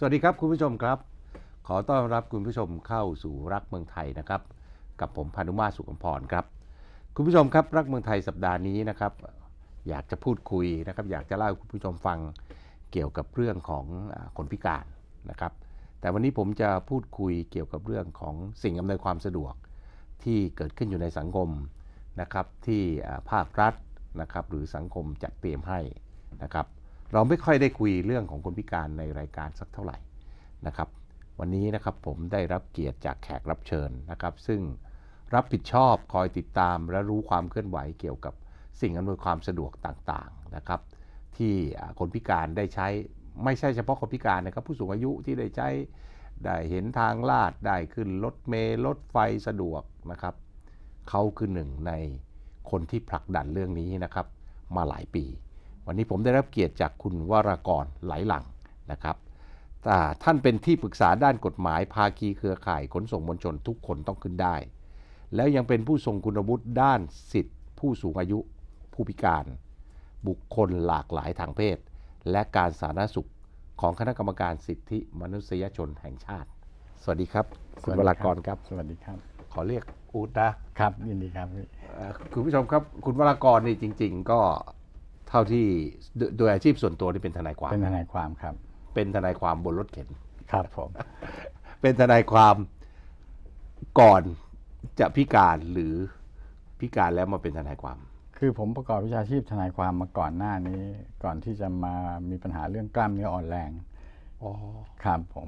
สวัสดีครับคุณผู้ชมครับขอต้อนรับคุณผู้ชมเข้าสู่รักเมืองไทยนะครับกับผมพานุมาตร สุขอัมพรครับคุณผู้ชมครับรักเมืองไทยสัปดาห์นี้นะครับอยากจะพูดคุยนะครับอยากจะเล่าให้คุณผู้ชมฟังเกี่ยวกับเรื่องของคนพิการนะครับแต่วันนี้ผมจะพูดคุยเกี่ยวกับเรื่องของสิ่งอำนวยความสะดวกที่เกิดขึ้นอยู่ในสังคมนะครับที่ภาครัฐนะครับหรือสังคมจัดเตรียมให้นะครับเราไม่ค่อยได้คุยเรื่องของคนพิการในรายการสักเท่าไหร่นะครับวันนี้นะครับผมได้รับเกียรติจากแขกรับเชิญนะครับซึ่งรับผิดชอบคอยติดตามและรู้ความเคลื่อนไหวเกี่ยวกับสิ่งอำนวยความสะดวกต่างๆนะครับที่คนพิการได้ใช้ไม่ใช่เฉพาะคนพิการนะครับผู้สูงอายุที่ได้ใช้ได้เห็นทางลาดได้ขึ้นรถเมล์รถไฟสะดวกนะครับเขาคือหนึ่งในคนที่ผลักดันเรื่องนี้นะครับมาหลายปีวันนี้ผมได้รับเกียรติจากคุณวรากรไหลหลังนะครับท่านเป็นที่ปรึกษาด้านกฎหมายภาคีเครือข่ายขนส่งมวลชนทุกคนต้องขึ้นได้แล้วยังเป็นผู้ทรงคุณวุฒิด้านสิทธิผู้สูงอายุผู้พิการบุคคลหลากหลายทางเพศและการสาธารณสุขของคณะกรรมการสิทธิมนุษยชนแห่งชาติสวัสดีครับคุณวรากรครับสวัสดีครับขอเรียกอู๊ดนะครับยินดีครับคุณผู้ชมครับคุณวรากรนี่จริงๆก็เท่าที่โดยอาชีพส่วนตัวที่เป็นทนายความเป็นทนายความครับเป็นทนายความบนรถเข็นครับผมเป็นทนายความก่อนจะพิการหรือพิการแล้วมาเป็นทนายความคือผมประกอบวิชาชีพทนายความมาก่อนหน้านี้ก่อนที่จะมามีปัญหาเรื่องกล้ามเนื้ออ่อนแรงครับผม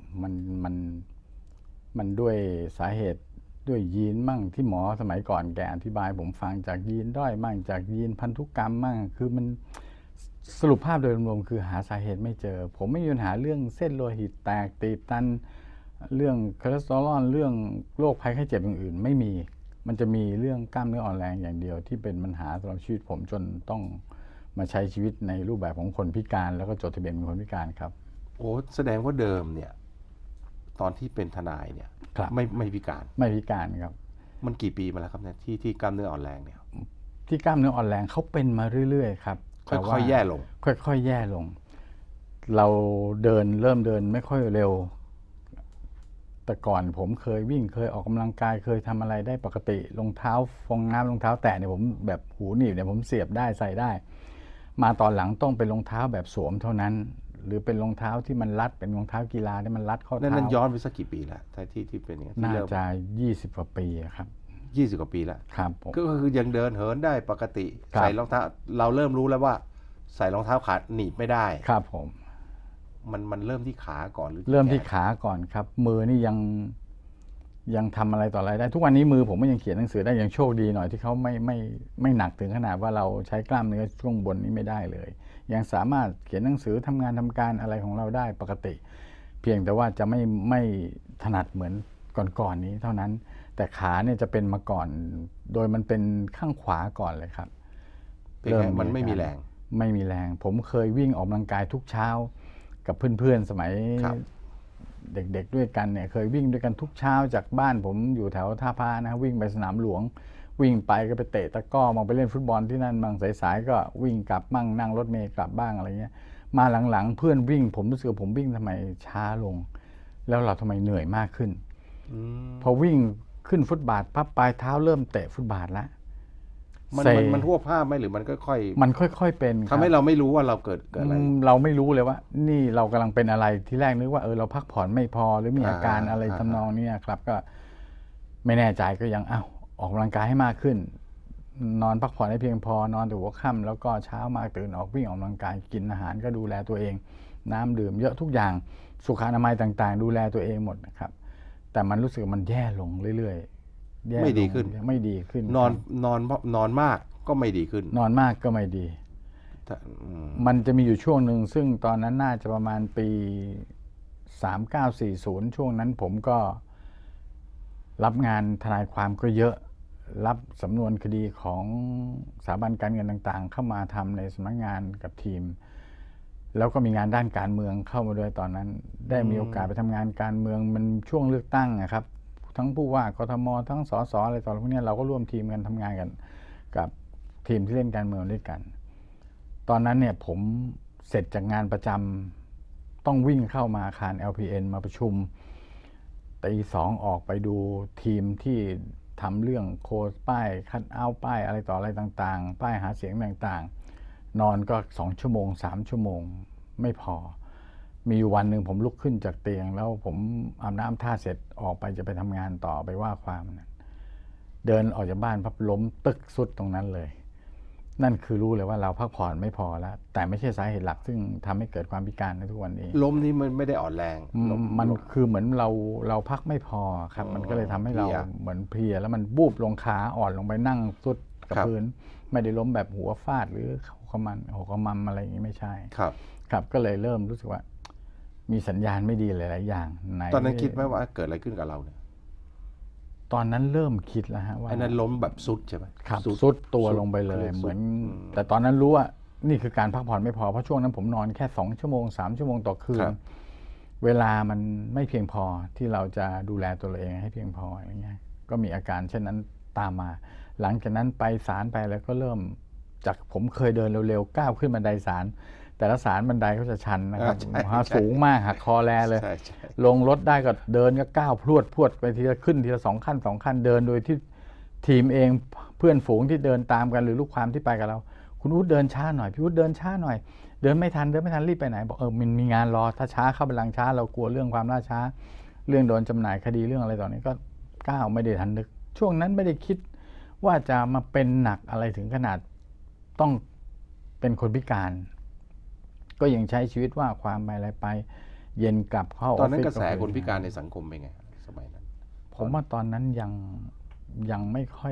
มันด้วยสาเหตุด้วยยีนมั่งที่หมอสมัยก่อนแกอธิบายผมฟังจากยีนด้อยมั่งจากยีนพันธุกรรมมั่งคือมันสรุปภาพโดยรวมคือหาสาเหตุไม่เจอผมไม่มีปัญหาเรื่องเส้นโลหิตแตกตีบตันเรื่องคอเลสเตอรอลเรื่องโรคภัยไข้เจ็บอย่างอื่นไม่มีมันจะมีเรื่องกล้ามเนื้ออ่อนแรงอย่างเดียวที่เป็นปัญหาสำหรับชีวิตผมจนต้องมาใช้ชีวิตในรูปแบบของคนพิการแล้วก็จดทะเบียนเป็นคนพิการครับโอ้แสดงว่าเดิมเนี่ยตอนที่เป็นทนายเนี่ยไม่พิการไม่พิการครับมันกี่ปีมาแล้วครับเนี่ยที่กล้ามเนื้ออ่อนแรงเนี่ยที่กล้ามเนื้ออ่อนแรงเขาเป็นมาเรื่อยๆครับค่อยๆแย่ลงค่อยๆแย่ลงเราเริ่มเดินไม่ค่อยเร็วแต่ก่อนผมเคยวิ่งเคยออกกำลังกายเคยทำอะไรได้ปกติรองเท้าฟองน้ำรองเท้าแตะเนี่ยผมแบบหูหนีบเนี่ยผมเสียบได้ใส่ได้มาตอนหลังต้องเป็นรองเท้าแบบสวมเท่านั้นหรือเป็นรองเท้าที่มันรัดเป็นรองเท้ากีฬาที่มันรัดข้อเท้านั่นย้อนไปสักกี่ปีแล้วที่เป็นอย่างนี้น่าจะ20 กว่าปีครับ 20 กว่าปีแล้วครับผมก็คือยังเดินเหินได้ปกติใส่รองเท้าเราเริ่มรู้แล้วว่าใส่รองเท้าขาหนีบไม่ได้ครับผมมันเริ่มที่ขาก่อนหรือเริ่มที่ขาก่อนครับมือนี่ยังทำอะไรต่ออะไรได้ทุกวันนี้มือผมก็ยังเขียนหนังสือได้ยังโชคดีหน่อยที่เขาไม่หนักถึงขนาดว่าเราใช้กล้ามเนื้อช่วงบนนี้ไม่ได้เลยยังสามารถเขียนหนังสือทำงานทำการอะไรของเราได้ปกติเพียงแต่ว่าจะไม่ถนัดเหมือนก่อนนี้เท่านั้นแต่ขาเนี่ยจะเป็นมาก่อนโดยมันเป็นข้างขวาก่อนเลยครับมันไม่มีแรงผมเคยวิ่งออกกำลังกายทุกเช้ากับเพื่อนๆสมัยเด็กๆด้วยกันเนี่ยเคยวิ่งด้วยกันทุกเช้าจากบ้านผมอยู่แถวท่าพระนะวิ่งไปสนามหลวงวิ่งไปก็ไปเตะตะก้อมองไปเล่นฟุตบอลที่นั่นบางสายๆก็วิ่งกลับมั่งนั่งรถเมล์กลับบ้างอะไรเงี้ยมาหลังๆเพื่อนวิ่งผมรู้สึกผมวิ่งทำไมช้าลงแล้วเราทำไมเหนื่อยมากขึ้นพอวิ่งขึ้นฟุตบาทพับปลายเท้าเริ่มเตะฟุตบาทแล้วมันทั่วภาพไหมหรือมันค่อยๆเป็นทำให้เราไม่รู้ว่าเราเกิดอะไรเราไม่รู้เลยว่านี่เรากำลังเป็นอะไรที่แรกนึกว่าเราพักผ่อนไม่พอหรือมีอาการอะไรทำนองนี้ครับก็ไม่แน่ใจก็ยังออกกำลังกายให้มากขึ้นนอนพักผ่อนให้เพียงพอนอนแต่หัวค่ำแล้วก็เช้ามาตื่นออกวิ่งออกกำลังกายกินอาหารก็ดูแลตัวเองน้ำดื่มเยอะทุกอย่างสุขอนามัยต่างๆดูแลตัวเองหมดนะครับแต่มันรู้สึกมันแย่ลงเรื่อยๆไม่ดีขึ้นนอนมากก็ไม่ดีขึ้นนอนมากก็ไม่ดีมันจะมีอยู่ช่วงหนึ่งซึ่งตอนนั้นน่าจะประมาณปี3940ช่วงนั้นผมก็รับงานทนายความก็เยอะรับสำนวนคดีของสถาบันการเงินต่างๆเข้ามาทำในสำนักงานกับทีมแล้วก็มีงานด้านการเมืองเข้ามาด้วยตอนนั้นได้มีโอกาสไปทำงานการเมืองมันช่วงเลือกตั้งนะครับทั้งผู้ว่ากทมทั้งสสอะไรต่อพวกนี้เราก็ร่วมทีมกันทำงานกันกับทีมที่เล่นการเมืองด้วยกันตอนนั้นเนี่ยผมเสร็จจากงานประจต้องวิ่งเข้ามาอาคาร LPN มาประชุมตีสองออกไปดูทีมที่ทำเรื่องโค้ดป้ายคัดเอาป้ายอะไรต่ออะไรต่างๆป้ายหาเสียงต่างๆนอนก็2 ชั่วโมง3 ชั่วโมงไม่พอมีวันหนึ่งผมลุกขึ้นจากเตียงแล้วผมอาบน้ำท่าเสร็จออกไปจะไปทำงานต่อไปว่าความนั้นเดินออกจากบ้านพับล้มตึกสุดตรงนั้นเลยนั่นคือรู้เลยว่าเราพักผ่อนไม่พอแล้วแต่ไม่ใช่สาเหตุหลักซึ่งทำให้เกิดความพิการในทุกวันนี้ล้มนี่มันไม่ได้อ่อนแรงมันคือเหมือนเราพักไม่พอครับมันก็เลยทำให้เราเหมือนเพลียแล้วมันบูบลงขาอ่อนลงไปนั่งสุดกับพื้นไม่ได้ล้มแบบหัวฟาดหรือหัวขมัมอะไรอย่างนี้ไม่ใช่ครับก็เลยเริ่มรู้สึกว่ามีสัญญาณไม่ดีหลายๆอย่างตอนนั้นคิดไหมว่าเกิดอะไรขึ้นกับเราเนี่ยตอนนั้นเริ่มคิดแล้วฮะว่าไอ้นั้นล้มแบบสุดใช่ไหมครับสุดตัวลงไปเลยเหมือนแต่ตอนนั้นรู้ว่านี่คือการพักผ่อนไม่พอเพราะช่วงนั้นผมนอนแค่2 ชั่วโมง3 ชั่วโมงต่อคืนเวลามันไม่เพียงพอที่เราจะดูแลตัวเองให้เพียงพออะไรเงี้ยก็มีอาการเช่นนั้นตามมาหลังจากนั้นไปศาลไปแล้วก็เริ่มจากผมเคยเดินเร็วๆก้าวขึ้นบันไดศาลแต่ละศาลบันไดเขาจะชันนะครับสูงมากหักคอแลเลยลงรถได้ก็เดินก็ก้าวพรวดไปทีละขึ้นทีละ2 ขั้น2 ขั้นเดินโดยที่ทีมเองเพื่อนฝูงที่เดินตามกันหรือลูกความที่ไปกับเราคุณอุ๊ดเดินช้าหน่อยพี่อุ๊ดเดินช้าหน่อยเดินไม่ทันรีบไปไหนบอกมันมีงานรอถ้าช้าเข้าไปลังช้าเรากลัวเรื่องความล่าช้าเรื่องโดนจำหน่ายคดีเรื่องอะไรต่อนี้ก็ก้าวไม่ได้ทันนึกช่วงนั้นไม่ได้คิดว่าจะมาเป็นหนักอะไรถึงขนาดต้องเป็นคนพิการก็ยังใช้ชีวิตว่าความไปอะไรไปเย็นกลับเข้าออฟฟิศตอนนั้นกระแสคนพิการในสังคมเป็นไงสมัยนั้นผมว่าตอนนั้นยังไม่ค่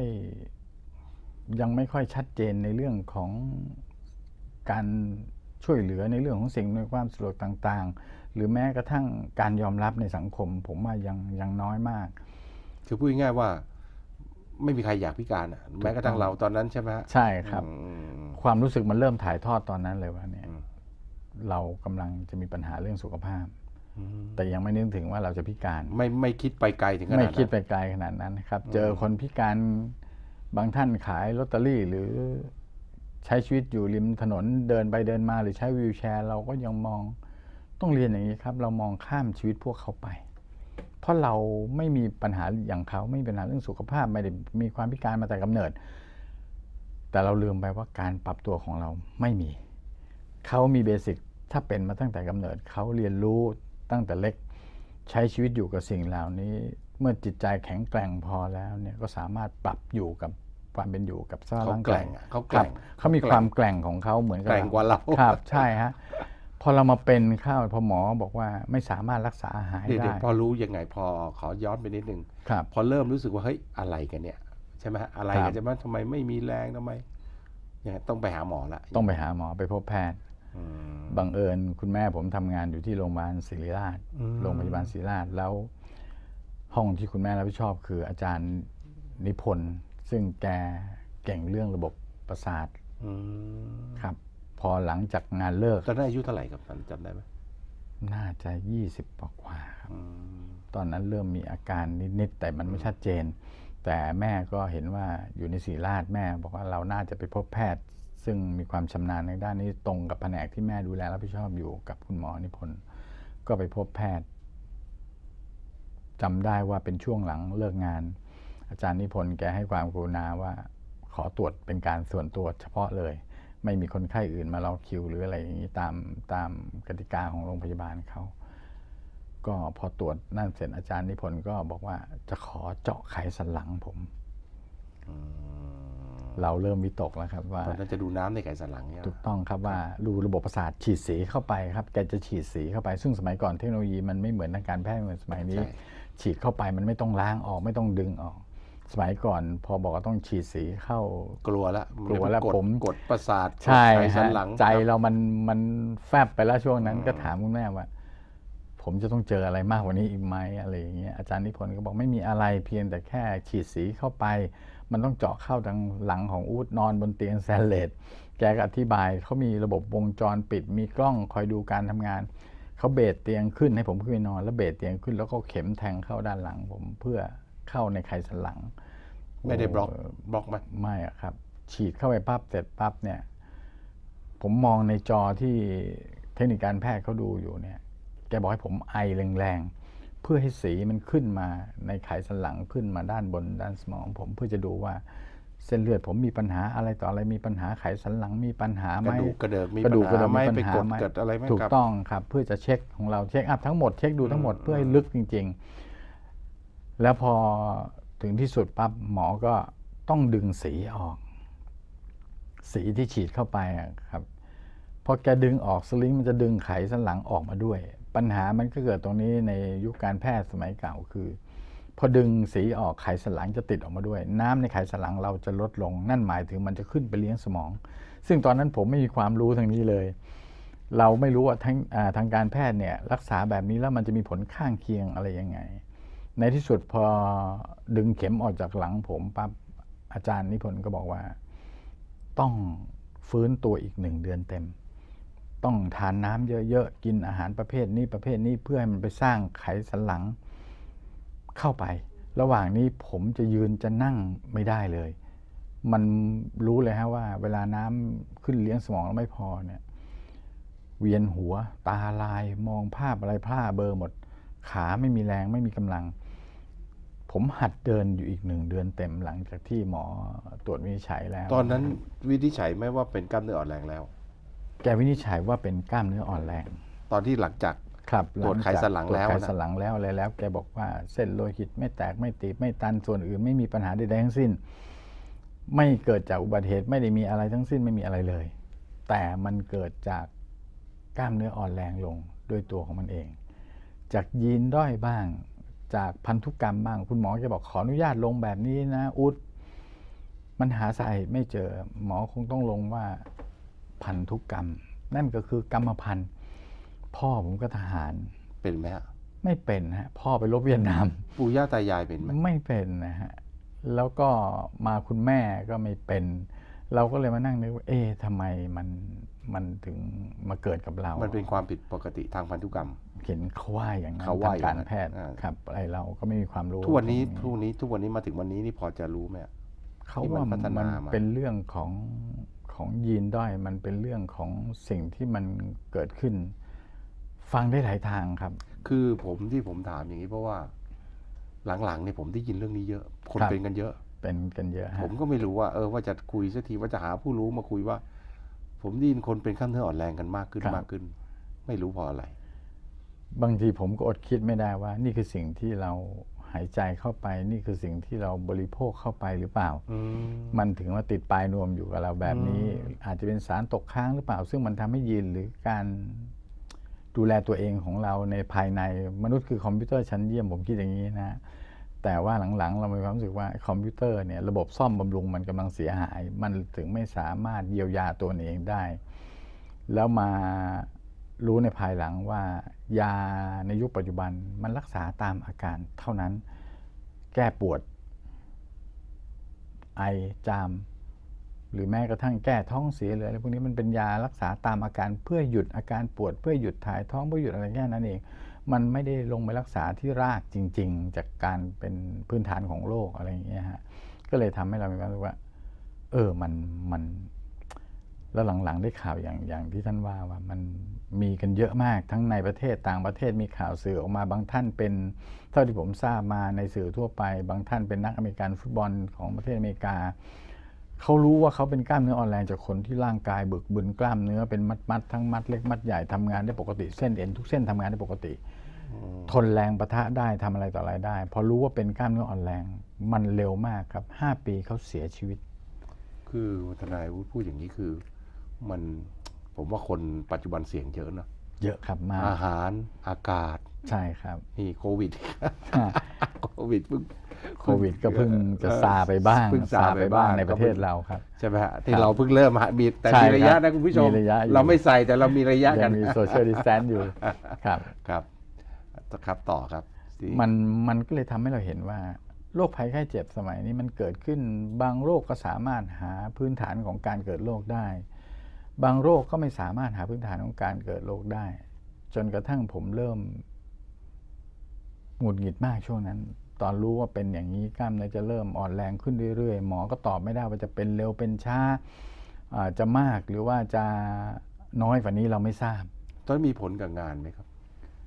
อยชัดเจนในเรื่องของการช่วยเหลือในเรื่องของสิ่งอำนวยความสะดวกต่างๆหรือแม้กระทั่งการยอมรับในสังคมผมว่ายังน้อยมากคือพูดง่ายๆว่าไม่มีใครอยากพิการแม้กระทั่งเราตอนนั้นใช่ไหมใช่ครับความรู้สึกมันเริ่มถ่ายทอดตอนนั้นเลยว่าเนี่ยเรากำลังจะมีปัญหาเรื่องสุขภาพแต่ยังไม่นึกถึงว่าเราจะพิการไม่คิดไปไกลถึงขนาดนั้นไม่คิดไปไกลขนาดนั้นครับเจอคนพิการบางท่านขายลอตเตอรี่หรือใช้ชีวิตอยู่ริมถนนเดินไปเดินมาหรือใช้วีลแชร์เราก็ยังมองต้องเรียนอย่างนี้ครับเรามองข้ามชีวิตพวกเขาไปเพราะเราไม่มีปัญหาอย่างเขาไม่มีปัญหาเรื่องสุขภาพไม่ได้มีความพิการมาแต่กำเนิดแต่เราลืมไปว่าการปรับตัวของเราไม่มีเขามีเบสิกถ้าเป็นมาตั้งแต่กำเนิดเขาเรียนรู้ตั้งแต่เล็กใช้ชีวิตอยู่กับสิ่งเหล่านี้เมื่อจิตใจแข็งแกร่งพอแล้วเนี่ยก็สามารถปรับอยู่กับความเป็นอยู่กับสภาพร่างกายเขามีความแกร่งของเขาเหมือนกับแกร่งกว่าเราครับใช่ฮะพอเรามาเป็นข้าวพอหมอบอกว่าไม่สามารถรักษาหายได้พอรู้ยังไงพอขอย้อนไปนิดนึงพอเริ่มรู้สึกว่าเฮ้ยอะไรกันเนี่ยใช่ไหมอะไรกันจะมาทำไมไม่มีแรงทำไมยังต้องไปหาหมอละต้องไปหาหมอไปพบแพทย์บังเอิญคุณแม่ผมทำงานอยู่ที่โรงพยาบาลศิริราชโรงพยาบาลศิริราชแล้วห้องที่คุณแม่รับผิดชอบคืออาจารย์นิพนธ์ซึ่งแกเก่งเรื่องระบบประสาทครับพอหลังจากงานเลิกตอนนั้นอายุเท่าไหร่ครับจำได้ไหมน่าจะ20 กว่าครับตอนนั้นเริ่มมีอาการนิดๆแต่มันไม่ชัดเจนแต่แม่ก็เห็นว่าอยู่ในศิริราชแม่บอกว่าเราน่าจะไปพบแพทย์ซึ่งมีความชำนาญในด้านนี้ตรงกับแผนกที่แม่ดูแลรับผิดชอบอยู่กับคุณหมอนิพนธ์ก็ไปพบแพทย์จำได้ว่าเป็นช่วงหลังเลิกงานอาจารย์นิพนธ์แกให้ความกรุณาว่าขอตรวจเป็นการส่วนตัวเฉพาะเลยไม่มีคนไข้อื่นมารอคิวหรืออะไรอย่างนี้ตามกติกาของโรงพยาบาลเขาก็พอตรวจนั่นเสร็จอาจารย์นิพนธ์ก็บอกว่าจะขอเจาะไขสันหลังผมเราเริ่มวิตกแล้วครับว่าตอนนั้นจะดูน้ำในไขสันหลังเนี่ยถูกต้องครับว่าดูระบบประสาทฉีดสีเข้าไปครับแกจะฉีดสีเข้าไปซึ่งสมัยก่อนเทคโนโลยีมันไม่เหมือนทางการแพทย์เหมือนสมัยนี้ฉีดเข้าไปมันไม่ต้องล้างออกไม่ต้องดึงออกสมัยก่อนพอบอกว่าต้องฉีดสีเข้ากลัวแล้วผมกดประสาทใช่ฮะใจเรามันแฟบไปแล้วช่วงนั้นก็ถามคุณแม่ว่าผมจะต้องเจออะไรมากกว่านี้อีกไหมอะไรอย่างเงี้ยอาจารย์นิพนธ์ก็บอกไม่มีอะไรเพียงแต่แค่ฉีดสีเข้าไปมันต้องเจาะเข้าทางหลังของอู๊ดนอนบนเตียงแซนเลดแกก็อธิบายเขามีระบบวงจรปิดมีกล้องคอยดูการทำงานเขาเบสเตียงขึ้นให้ผมขึ้นไปนอนแล้วเบสเตียงขึ้นแล้วก็เข็มแทงเข้าด้านหลังผมเพื่อเข้าในไขสันหลังไม่ได้บล็อกไหมไม่ครับฉีดเข้าไปปั๊บเสร็จปั๊บเนี่ยผมมองในจอที่เทคนิคการแพทย์เขาดูอยู่เนี่ยแกบอกให้ผมไอแรงๆเพื่อให้สีมันขึ้นมาในไขสันหลังขึ้นมาด้านบนด้านสมองผมเพื่อจะดูว่าเส้นเลือดผมมีปัญหาอะไรต่ออะไรมีปัญหาไขสันหลังมีปัญหาไหมกระดูกกระเดิกมีกระดูกปัญหาไหมปัญไปหากดไหมเกิดอะไรไหมถูกครับต้องครับเพื่อจะเช็คของเราเช็คอัพทั้งหมดเช็คดูทั้งหมดเพื่อให้ลึกจริงๆแล้วพอถึงที่สุดปั๊บหมอก็ต้องดึงสีออกสีที่ฉีดเข้าไปครับพอแกดึงออกสลิงมันจะดึงไขสันหลังออกมาด้วยปัญหามันก็เกิดตรงนี้ในยุคการแพทย์สมัยเก่าคือพอดึงสีออกไขสันหลังจะติดออกมาด้วยน้ำในไขสันหลังเราจะลดลงนั่นหมายถึงมันจะขึ้นไปเลี้ยงสมองซึ่งตอนนั้นผมไม่มีความรู้ทางนี้เลยเราไม่รู้ว่าทางการแพทย์เนี่ยรักษาแบบนี้แล้วมันจะมีผลข้างเคียงอะไรยังไงในที่สุดพอดึงเข็มออกจากหลังผมปั๊บอาจารย์นิพนธ์ก็บอกว่าต้องฟื้นตัวอีก1 เดือนเต็มต้องทานน้ำเยอะๆกินอาหารประเภทนี้เพื่อให้มันไปสร้างไขสันหลังเข้าไประหว่างนี้ผมจะยืนจะนั่งไม่ได้เลยมันรู้เลยฮะว่าเวลาน้ำขึ้นเลี้ยงสมองแล้วไม่พอเนี่ยเวียนหัวตาลายมองภาพอะไรพร่าเบลอหมดขาไม่มีแรงไม่มีกำลังผมหัดเดินอยู่อีก1 เดือนเต็มหลังจากที่หมอตรวจวินิจฉัยแล้วตอนนั้นวินิจฉัยไหมว่าเป็นกล้ามเนื้ออ่อนแรงแล้วแกวินิจฉัยว่าเป็นกล้ามเนื้ออ่อนแรงตอนที่หลังจากตรวจไขสันหลังแล้วไขสันหลังแล้วอะไรแล้วแกบอกว่าเส้นโลหิตไม่แตกไม่ตีบไม่ตันส่วนอื่นไม่มีปัญหาใดๆทั้งสิ้นไม่เกิดจากอุบัติเหตุไม่ได้มีอะไรทั้งสิ้นไม่มีอะไรเลยแต่มันเกิดจากกล้ามเนื้ออ่อนแรงลงด้วยตัวของมันเองจากยีนด้อยบ้างจากพันธุกรรมบ้างคุณหมอจะบอกขออนุญาตลงแบบนี้นะอุดมันหาสาเหตุไม่เจอหมอคงต้องลงว่าพันธุกรรมนั่นก็คือกรรมพันธุ์พ่อผมก็ทหารเป็นไหมฮะไม่เป็นฮะพ่อไปรบเวียดนามปู่ย่าตายายเป็นไหมไม่เป็นนะฮะแล้วก็มาคุณแม่ก็ไม่เป็นเราก็เลยมานั่งนึกว่าทำไมมันถึงมาเกิดกับเรามันเป็นความผิดปกติทางพันธุกรรมเห็นเขาว่าอย่างนั้นทางการแพทย์ครับอะไรเราก็ไม่มีความรู้ทุกวันนี้มาถึงวันนี้นี่พอจะรู้ไหมเขาว่ามันเป็นเรื่องของยีนด้อยมันเป็นเรื่องของสิ่งที่มันเกิดขึ้นฟังได้หลายทางครับคือผมถามอย่างนี้เพราะว่าหลังๆเนี่ยผมได้ยินเรื่องนี้เยอะคนเป็นกันเยอะผมก็ไม่รู้ว่าว่าจะคุยสักทีว่าจะหาผู้รู้มาคุยว่าผมได้ยินคนเป็นกล้ามเนื้ออ่อนแรงกันมากขึ้นไม่รู้เพราะอะไรบางทีผมก็อดคิดไม่ได้ว่านี่คือสิ่งที่เราหายใจเข้าไปนี่คือสิ่งที่เราบริโภคเข้าไปหรือเปล่ามันถึงมาติดปลายนวมอยู่กับเราแบบนี้อาจจะเป็นสารตกค้างหรือเปล่าซึ่งมันทำให้ยีนหรือการดูแลตัวเองของเราในภายในมนุษย์คือคอมพิวเตอร์ชั้นเยี่ยมผมคิดอย่างนี้นะแต่ว่าหลังๆเรามีความรู้สึกว่าคอมพิวเตอร์เนี่ยระบบซ่อมบำรุงมันกำลังเสียหายมันถึงไม่สามารถเยียวยาตัวเองได้แล้วมารู้ในภายหลังว่ายาในยุคปัจจุบันมันรักษาตามอาการเท่านั้นแก้ปวดไอจามหรือแม้กระทั่งแก้ท้องเสียหรืออะไรพวกนี้มันเป็นยารักษาตามอาการเพื่อหยุดอาการปวดเพื่อหยุดถ่ายท้องเพื่อหยุดอะไรแค่นั้นเองมันไม่ได้ลงไปรักษาที่รากจริงๆจากการเป็นพื้นฐานของโรคอะไรอย่างเงี้ยฮะก็เลยทำให้เรามีความรู้สึกว่ามันแล้วหลังๆได้ข่าวอย่างที่ท่านว่ามันมีกันเยอะมากทั้งในประเทศต่างประเทศมีข่าวสื่อออกมาบางท่านเป็นเท่าที่ผมทราบมาในสื่อทั่วไปบางท่านเป็นนักอเมริกันฟุตบอลของประเทศอเมริกาเขารู้ว่าเขาเป็นกล้ามเนื้ออ่อนแรงจากคนที่ร่างกายบึกบึนกล้ามเนื้อเป็นมัดทั้งมัดเล็กมัดใหญ่ทำงานได้ปกติเส้นเอ็นทุกเส้นทำงานได้ปกติทนแรงปะทะได้ทำอะไรต่ออะไรได้พอรู้ว่าเป็นกล้ามเนื้ออ่อนแรงมันเร็วมากครับ5 ปีเขาเสียชีวิตคือทนายพูดอย่างนี้คือผมว่าคนปัจจุบันเสี่ยงเยอะนะเยอะครับมากอาหารอากาศใช่ครับนี่โควิดโควิดก็เพิ่งจะซาไปบ้างในประเทศเราครับใช่ไหมฮะที่เราเพิ่งเริ่มมีแต่มีระยะนะคุณผู้ชมเราไม่ใส่แต่เรามีระยะกันมีโซเชียลดิสแทนซ์อยู่ครับต่อครับมันก็เลยทำให้เราเห็นว่าโรคภัยไข้เจ็บสมัยนี้มันเกิดขึ้นบางโรคก็สามารถหาพื้นฐานของการเกิดโรคได้บางโรคก็ไม่สามารถหาพื้นฐานของการเกิดโรคได้จนกระทั่งผมเริ่มหงุดหงิดมากช่วงนั้นตอนรู้ว่าเป็นอย่างนี้กล้ามเนื้อจะเริ่มอ่อนแรงขึ้นเรื่อยๆหมอก็ตอบไม่ได้ว่าจะเป็นเร็วเป็นช้าจะมากหรือว่าจะน้อยกว่านี้เราไม่ทราบตอนมีผลกับงานไหมครับ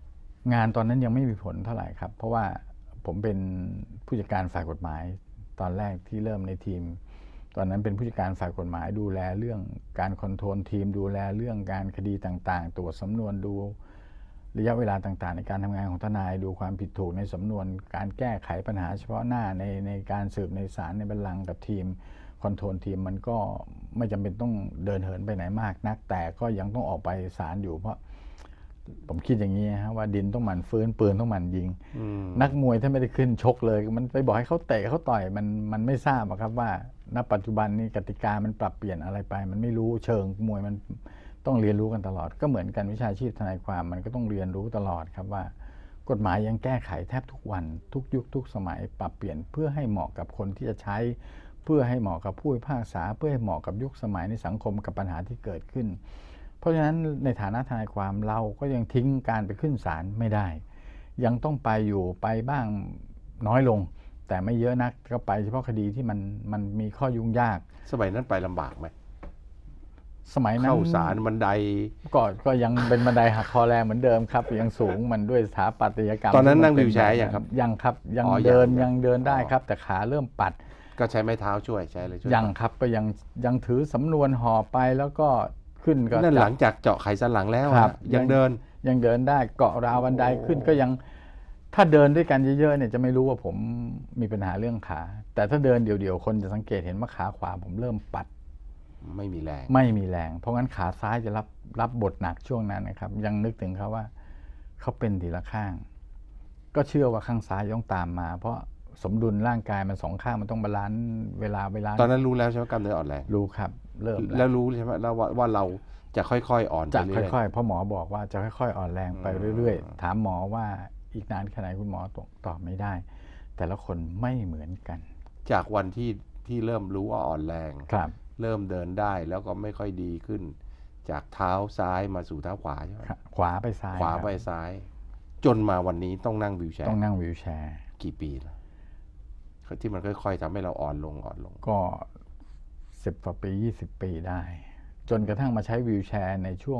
งานตอนนั้นยังไม่มีผลเท่าไหร่ครับเพราะว่าผมเป็นผู้จัดการฝ่ายกฎหมายตอนแรกที่เริ่มในทีมตอนนั้นเป็นผู้จัดการฝ่ายกฎหมายดูแลเรื่องการคอนโทรลทีมดูแลเรื่องการคดีต่างๆตรวจสำนวนดูระยะเวลาต่างๆในการทำงานของทนายดูความผิดถูกในสำนวนการแก้ไขปัญหาเฉพาะหน้าในการสืบในศาลในบัลลังก์กับทีมคอนโทรลทีมมันก็ไม่จำเป็นต้องเดินเหินไปไหนมากนักแต่ก็ยังต้องออกไปศาลอยู่เพราะผมคิดอย่างนี้ฮะว่าดินต้องหมั่นฟื้นปืนต้องหมั่นยิงนักมวยถ้าไม่ได้ขึ้นชกเลยมันไปบอกให้เขาเตะเขาต่อยมันไม่ทราบครับว่าณปัจจุบันนี้กติกามันปรับเปลี่ยนอะไรไปมันไม่รู้เชิงมวยมันต้องเรียนรู้กันตลอดก็เหมือนกันวิชาชีพทนายความมันก็ต้องเรียนรู้ตลอดครับว่ากฎหมายยังแก้ไขแทบทุกวันทุกยุคทุกสมัยปรับเปลี่ยนเพื่อให้เหมาะกับคนที่จะใช้เพื่อให้เหมาะกับผู้พิพากษาเพื่อให้เหมาะกับยุคสมัยในสังคมกับปัญหาที่เกิดขึ้นเพราะฉะนั้นในฐานะทนายความเราก็ยังทิ้งการไปขึ้นศาลไม่ได้ยังต้องไปอยู่ไปบ้างน้อยลงแต่ไม่เยอะนักก็ไปเฉพาะคดีที่มันมีข้อยุ่งยากสมัยนั้นไปลำบากไหมสมัยนั้นเข้าศาลบันไดก็ยังเป็นบันไดหักคอแรงเหมือนเดิมครับยังสูงมันด้วยสถาปัตยกรรมตอนนั้นนั่งวีลแชร์ยังครับยังเดินได้ครับแต่ขาเริ่มปัดก็ใช้ไม้เท้าช่วยใช้เลยช่วยยังครับก็ยังถือสำนวนห่อไปแล้วก็ขึ้นก็นั่นหลังจากเจาะไขสันหลังแล้วยังเดินได้เกาะราวบันไดขึ้นก็ยังถ้าเดินด้วยกันเยอะๆเนี่ยจะไม่รู้ว่าผมมีปัญหาเรื่องขาแต่ถ้าเดินเดี่ยวๆคนจะสังเกตเห็นว่าขาขวาผมเริ่มปัดไม่มีแรงเพราะงั้นขาซ้ายจะรับบทหนักช่วงนั้นนะครับยังนึกถึงเขาว่าเขาเป็นทีละข้างก็เชื่อว่าข้างซ้ายต้องตามมาเพราะสมดุลร่างกายมันสองข้างมันต้องบาลานซ์เวลาตอนนั้นรู้แล้วใช่ไหมกล้ามเนื้ออ่อนแรงรู้ครับเริ่มแล้วรู้ใช่ไหมแล้วว่าเราจะค่อยๆอ่อนจะค่อยๆเพราะหมอบอกว่าจะค่อยๆอ่อนแรงไปเรื่อยๆถามหมอว่าอีกนานแค่ไหนคุณหมอตอบไม่ได้แต่ละคนไม่เหมือนกันจากวันที่เริ่มรู้ว่าอ่อนแรงครับเริ่มเดินได้แล้วก็ไม่ค่อยดีขึ้นจากเท้าซ้ายมาสู่เท้าขวาใช่ไหมขวาไปซ้ายจนมาวันนี้ต้องนั่งวีลแชร์กี่ปีแล้วที่มันค่อยๆทำให้เราอ่อนลงก็10 กว่าปี20 ปีได้จนกระทั่งมาใช้วีลแชร์ในช่วง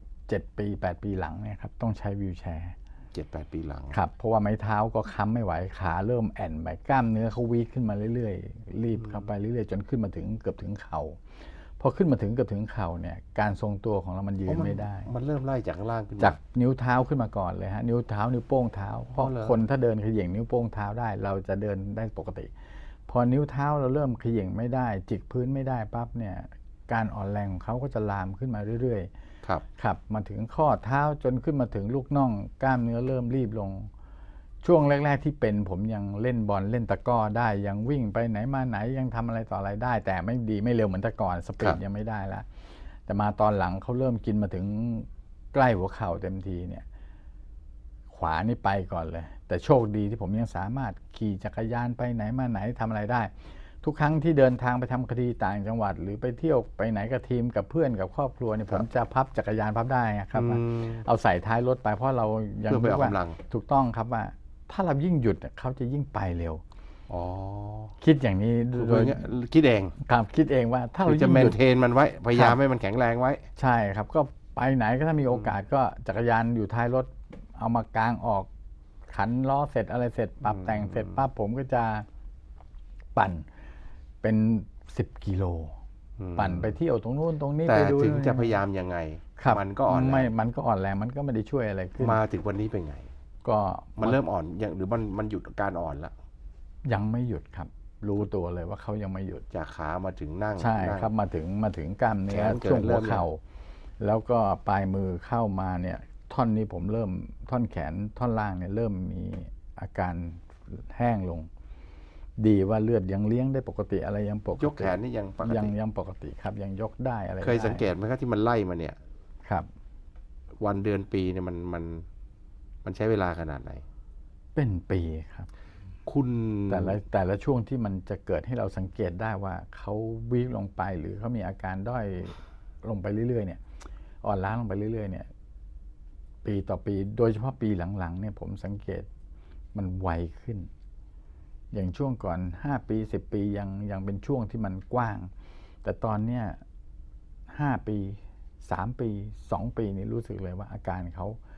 7 ปี8 ปีหลังเนี่ยครับต้องใช้วีลแชร์ 7-8 ปีหลังครับเพราะว่าไม้เท้าก็ค้ำไม่ไหวขาเริ่มแอนไปกล้ามเนื้อเขาวีดขึ้นมาเรื่อยๆรีบเข้าไปเรื่อยๆจนขึ้นมาถึงเกือบถึงเข่าพอขึ้นมาถึงเกือบถึงเข่าเนี่ยการทรงตัวของเรามันยืนไม่ได้มันเริ่มไล่จากล่างขึ้นจากนิ้วเท้าขึ้นมาก่อนเลยฮะนิ้วเท้านิ้วโป้งเท้าเพราะคนถ้าเดินเขย่งนิ้วโป้งเท้าได้เราจะเดินได้ปกติพอนิ้วเท้าเราเริ่มเขย่งไม่ได้จิกพื้นไม่ได้ปั๊บเนี่ยการอ่อนแรงของเขาก็จะลามขึ้นมาเรื่อยๆครับมาถึงข้อเท้าจนขึ้นมาถึงลูกน่องกล้ามเนื้อเริ่มรีบลงช่วงแรกๆที่เป็นผมยังเล่นบอลเล่นตะกร้อได้ยังวิ่งไปไหนมาไหนยังทำอะไรต่ออะไรได้แต่ไม่ดีไม่เร็วเหมือนแต่ก่อนสปีดยังไม่ได้แล้วแต่มาตอนหลังเขาเริ่มกินมาถึงใกล้หัวเข่าเต็มทีเนี่ยขวานี่ไปก่อนเลยแต่โชคดีที่ผมยังสามารถขี่จักรยานไปไหนมาไหนทำอะไรได้ทุกครั้งที่เดินทางไปทำคดีต่างจังหวัดหรือไปเที่ยวไปไหนกับทีมกับเพื่อนกับครอบครัวเนี่ยผมจะพับจักรยานพับได้ครับเอาใส่ท้ายรถไปเพราะเรายังรู้ว่าถูกต้องครับว่าถ้าเรายิ่งหยุดเขาจะยิ่งไปเร็วคิดอย่างนี้โดยคิดเองครับคิดเองว่าถ้าเราจะเมนเทนมันไว้พยายามให้มันแข็งแรงไว้ใช่ครับก็ไปไหนก็ถ้ามีโอกาสก็จักรยานอยู่ท้ายรถเอามากางออกขันล้อเสร็จอะไรเสร็จปรับแต่งเสร็จปั๊บผมก็จะปั่นเป็น10 กิโลปั่นไปเที่ยวตรงนู้นตรงนี้ไปดูแต่ถึงจะพยายามยังไงมันก็อ่อนแรงมันก็อ่อนแรงมันก็ไม่ได้ช่วยอะไรขึ้นมาถึงวันนี้เป็นไงก็มันเริ่มอ่อนยังหรือมันหยุดการอ่อนแล้วยังไม่หยุดครับรู้ตัวเลยว่าเขายังไม่หยุดจากขามาถึงนั่งใช่ครับมาถึงกล้ามเนื้อช่วงหัวเข่าแล้วก็ปลายมือเข้ามาเนี่ยท่อนนี้ผมเริ่มท่อนแขนท่อนล่างเนี่ยเริ่มมีอาการแห้งลงดีว่าเลือดยังเลี้ยงได้ปกติอะไรยังปกติยกแขนนี่ยังปกติยังปกติครับยังยกได้อะไรเคยสังเกตไหมครับที่มันไล่มาเนี่ยครับวันเดือนปีเนี่ยมันใช้เวลาขนาดไหนเป็นปีครับคุณแต่ละช่วงที่มันจะเกิดให้เราสังเกตได้ว่าเขาวีคลงไปหรือเขามีอาการด้อยลงไปเรื่อยๆเนี่ยอ่อนล้าลงไปเรื่อยๆเนี่ยปีต่อปีโดยเฉพาะปีหลังๆเนี่ยผมสังเกตมันไวขึ้นอย่างช่วงก่อน5 ปี10 ปียังเป็นช่วงที่มันกว้างแต่ตอนเนี้ย5 ปี3 ปี2 ปีนี่รู้สึกเลยว่าอาการเขา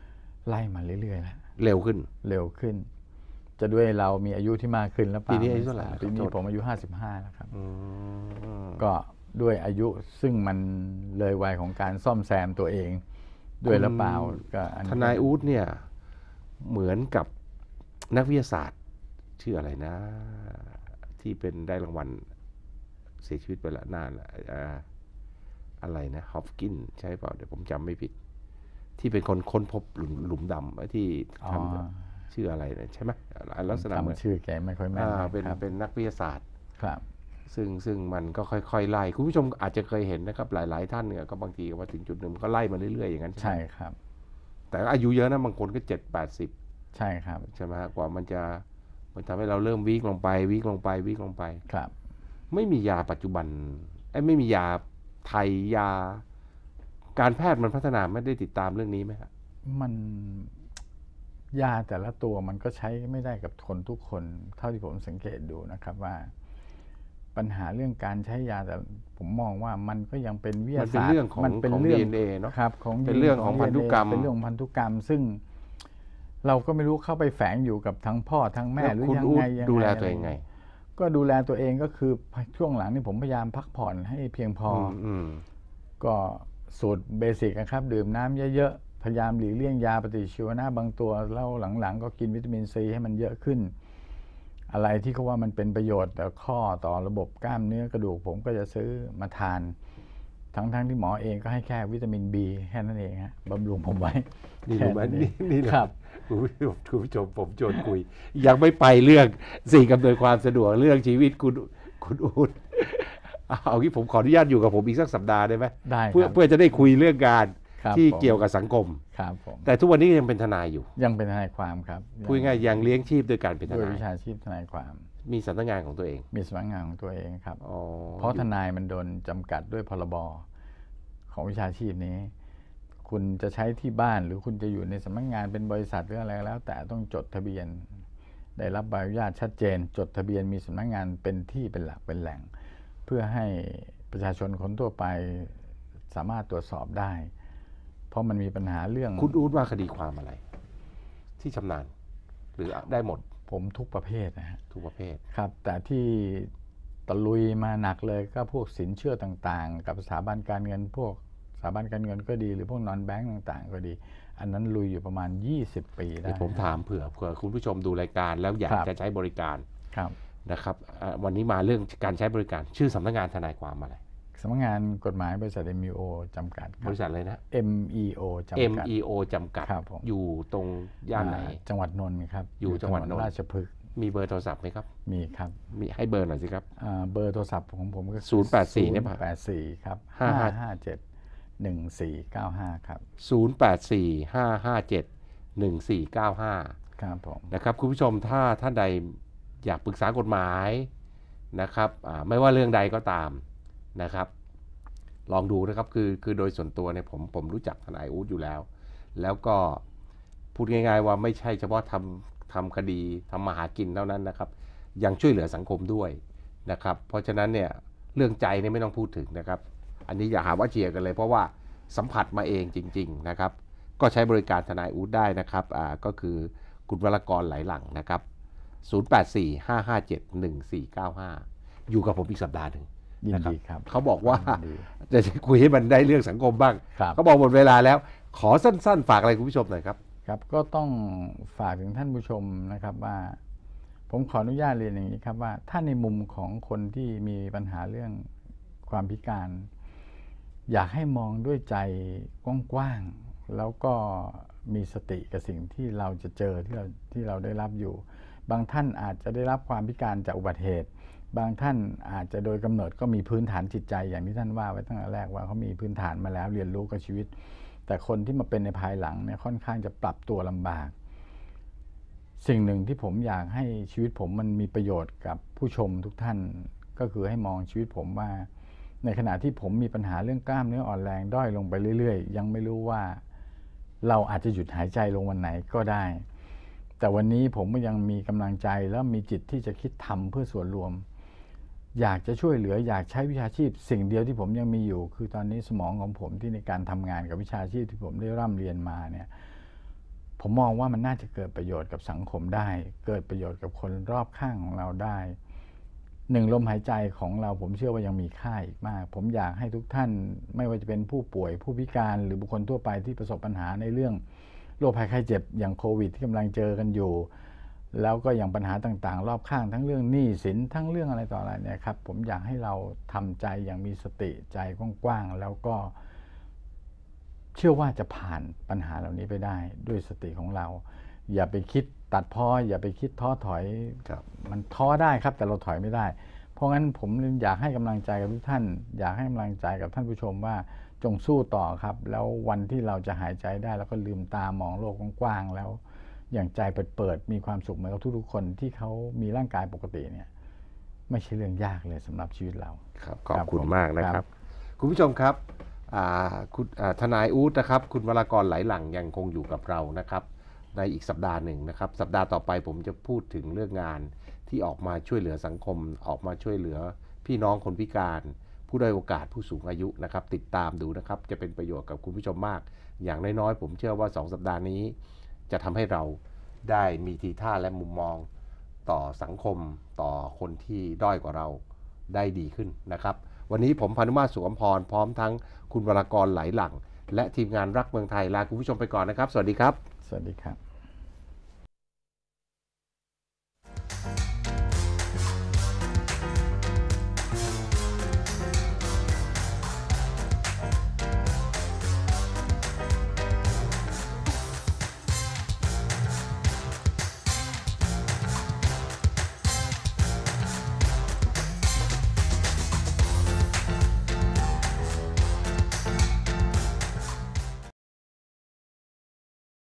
ไล่มาเรื่อยๆแล้วเร็วขึ้นจะด้วยเรามีอายุที่มากขึ้นแล้วเปล่าปีนี้อายุเท่าไหร่ปีนี้ผมอายุ55แล้วครับมก็ด้วยอายุซึ่งมันเลยวัยของการซ่อมแซมตัวเองด้วยหรือเปล่าก็ทนายอู๊ดเนี่ยเหมือนกับนักวิทยาศาสตร์ชื่ออะไรนะ ที่เป็นได้รางวัลเสียชีวิตไปละนานละอะไรนะฮอปกินใช่เปล่าเดี๋ยวผมจำไม่ผิด ที่เป็นคนค้นพบหลุมดำที่ทำชื่ออะไรนะใช่ไหมลักษณะเหมือนชื่อแกไม่ค่อยแม่นเป็นนักวิทยาศาสตร์ครับซึ่งมันก็ค่อยๆไล่คุณผู้ชมอาจจะเคยเห็นนะครับหลายๆท่านเนี่ยก็บางทีมาถึงจุดหนึ่งก็ไล่มาเรื่อยๆอย่างนั้นใช่ครับแต่อายุเยอะนะบางคนก็70-80 ใช่ครับใช่ไหมกว่ามันทำให้เราเริ่มวีคลงไปครับไม่มียาปัจจุบันไม่มียาไทยยาการแพทย์มันพัฒนาไม่ได้ติดตามเรื่องนี้ไหมครับมันยาแต่ละตัวมันก็ใช้ไม่ได้กับคนทุกคนเท่าที่ผมสังเกตดูนะครับว่าปัญหาเรื่องการใช้ยาแต่ผมมองว่ามันก็ยังเป็นวิทยาศาสตร์มันเป็นเรื่องของ DNA เนาะครับเป็นเรื่องของพันธุกรรมเป็นเรื่องพันธุกรรมซึ่งเราก็ไม่รู้เข้าไปแฝงอยู่กับทั้งพ่อทั้งแม่หรือยังไงดูแลตัวเองไงก็ดูแลตัวเองก็คือช่วงหลังนี่ผมพยายามพักผ่อนให้เพียงพอก็สูตรเบสิกนะครับดื่มน้ำเยอะๆพยายามหลีกเลี่ยงยาปฏิชีวนะบางตัวแล้วหลังๆก็กินวิตามินซีให้มันเยอะขึ้นอะไรที่เขาว่ามันเป็นประโยชน์ต่อข้อต่อระบบกล้ามเนื้อกระดูกผมก็จะซื้อมาทานทั้งที่หมอเองก็ให้แค่วิตามิน B แค่นั้นเองฮะบำรุงผมไว้นี่รู้ไหมนี่ครับคุณผู้ชมผมชวนคุยยังไม่ไปเรื่องสิ่งอำนวยความสะดวกเรื่องชีวิตคุณอู๊ดเอางี้ผมขออนุญาตอยู่กับผมอีกสักสัปดาห์ได้ไหมได้เพื่อจะได้คุยเรื่องงานที่เกี่ยวกับสังคมครับผมแต่ทุกวันนี้ยังเป็นทนายอยู่ยังเป็นทนายความครับพูดง่ายยังเลี้ยงชีพด้วยการเป็นทนายด้วยวิชาชีพทนายความมีสำนักงานของตัวเองมีสำนักงานของตัวเองครับเพราะทนายมันโดนจำกัดด้วยพรบของวิชาชีพนี้คุณจะใช้ที่บ้านหรือคุณจะอยู่ในสำนักงานเป็นบริษัทหรืออะไรแล้วแต่ต้องจดทะเบียนได้รับใบอนุญาตชัดเจนจดทะเบียนมีสำนักงานเป็นที่เป็นหลักเป็นแหล่งเพื่อให้ประชาชนคนทั่วไปสามารถตรวจสอบได้เพราะมันมีปัญหาเรื่องคุณอู๊ดว่าคดีความอะไรที่ชำนาญหรือได้หมดผมทุกประเภทนะฮะทุกประเภทครับแต่ที่ตะลุยมาหนักเลยก็พวกสินเชื่อต่างๆกับสถาบันการเงินพวกสถาบันการเงินก็ดีหรือพวกนอนแบงก์ต่างๆก็ดีอันนั้นลุยอยู่ประมาณ20 ปีได้ผมถามเผื่อคุณผู้ชมดูรายการแล้วอยากจะใช้บริการนะครับวันนี้มาเรื่องการใช้บริการชื่อสำนักงานทนายความอะไรสำนักงานกฎหมายบริษัท MEO จำกัดบริษัทอะไรนะ MEO จำกัดอยู่ตรงย่านไหนจังหวัดนนท์ครับอยู่จังหวัดนนท์ราชพฤกษ์มีเบอร์โทรศัพท์ไหมครับมีครับมีให้เบอร์หน่อยสิครับเบอร์โทรศัพท์ของผมก็ 084เนี่ยป่ะ 084ครับ5571495ครับ 084-557-1495 ครับผมนะครับคุณผู้ชมถ้าท่านใดอยากปรึกษากฎหมายนะครับไม่ว่าเรื่องใดก็ตามนะครับลองดูนะครับคือโดยส่วนตัวเนี่ยผมรู้จักทนายอู๊ดอยู่แล้วก็พูดง่ายๆว่าไม่ใช่เฉพาะทำคดีทำมาหากินเท่านั้นนะครับยังช่วยเหลือสังคมด้วยนะครับเพราะฉะนั้นเนี่ยเรื่องใจเนี่ยไม่ต้องพูดถึงนะครับอันนี้อย่าหาว่าเชียร์กันเลยเพราะว่าสัมผัสมาเองจริงๆนะครับก็ใช้บริการทนายอู๊ดได้นะครับก็คือคุณวรกรไหลหลังนะครับ084-557-1495อยู่กับผมอีกสัปดาห์หนึ่งนะครับเขาบอกว่าจะคุยให้มันได้เรื่องสังคมบ้างเขาบอกหมดเวลาแล้วขอสั้นๆฝากอะไรคุณผู้ชมหน่อยครับครับก็ต้องฝากถึงท่านผู้ชมนะครับว่าผมขออนุญาตเรียนอย่างนี้ครับว่าถ้าในมุมของคนที่มีปัญหาเรื่องความพิการอยากให้มองด้วยใจกว้างๆแล้วก็มีสติกับสิ่งที่เราจะเจอที่เราได้รับอยู่บางท่านอาจจะได้รับความพิการจากอุบัติเหตุบางท่านอาจจะโดยกำเนิดก็มีพื้นฐานจิตใจอย่างที่ท่านว่าไว้ตั้งแต่แรกว่าเขามีพื้นฐานมาแล้วเรียนรู้กับชีวิตแต่คนที่มาเป็นในภายหลังเนี่ยค่อนข้างจะปรับตัวลำบากสิ่งหนึ่งที่ผมอยากให้ชีวิตผมมันมีประโยชน์กับผู้ชมทุกท่านก็คือให้มองชีวิตผมว่าในขณะที่ผมมีปัญหาเรื่องกล้ามเนื้ออ่อนแรงด้อยลงไปเรื่อยๆยังไม่รู้ว่าเราอาจจะหยุดหายใจลงวันไหนก็ได้แต่วันนี้ผมก็ยังมีกำลังใจและมีจิตที่จะคิดทำเพื่อส่วนรวมอยากจะช่วยเหลืออยากใช้วิชาชีพสิ่งเดียวที่ผมยังมีอยู่คือตอนนี้สมองของผมที่ในการทำงานกับวิชาชีพที่ผมได้ร่ำเรียนมาเนี่ยผมมองว่ามันน่าจะเกิดประโยชน์กับสังคมได้ เกิดประโยชน์กับคนรอบข้างของเราได้1 ลมหายใจของเราผมเชื่อว่ายังมีค่าอีกมากผมอยากให้ทุกท่านไม่ว่าจะเป็นผู้ป่วยผู้พิการหรือบุคคลทั่วไปที่ประสบปัญหาในเรื่องโรคภัยไข้เจ็บอย่างโควิดที่กำลังเจอกันอยู่แล้วก็อย่างปัญหาต่างๆรอบข้างทั้งเรื่องหนี้สินทั้งเรื่องอะไรต่ออะไรเนี่ยครับผมอยากให้เราทำใจอย่างมีสติใจกว้างๆแล้วก็เชื่อว่าจะผ่านปัญหาเหล่านี้ไปได้ด้วยสติของเราอย่าไปคิดตัดพ้ออย่าไปคิดท้อถอยมันท้อได้ครับแต่เราถอยไม่ได้เพราะงั้นผมอยากให้กำลังใจกับทุกท่านอยากให้กำลังใจกับท่านผู้ชมว่าจงสู้ต่อครับแล้ววันที่เราจะหายใจได้แล้วก็ลืมตามองโลกกว้างๆแล้วอย่างใจเปิดมีความสุขเหมือนกับทุกๆคนที่เขามีร่างกายปกติเนี่ยไม่ใช่เรื่องยากเลยสำหรับชีวิตเราครับขอบคุณมากนะครับคุณผู้ชมครับคุณทนายอู๊ดนะครับคุณวรากรไหลหลั่งยังคงอยู่กับเรานะครับในอีกสัปดาห์หนึ่งนะครับสัปดาห์ต่อไปผมจะพูดถึงเรื่องงานที่ออกมาช่วยเหลือสังคมออกมาช่วยเหลือพี่น้องคนพิการผู้ด้อยโอกาสผู้สูงอายุนะครับติดตามดูนะครับจะเป็นประโยชน์กับคุณผู้ชมมากอย่างน้อยๆผมเชื่อว่า2 สัปดาห์นี้จะทำให้เราได้มีทีท่าและมุมมองต่อสังคมต่อคนที่ด้อยกว่าเราได้ดีขึ้นนะครับวันนี้ผมพานุมาตร สุขอัมพรพร้อมทั้งคุณวรากรไหลหลั่งและทีมงานรักเมืองไทยลาคุณผู้ชมไปก่อนนะครับสวัสดีครับสวัสดีครับ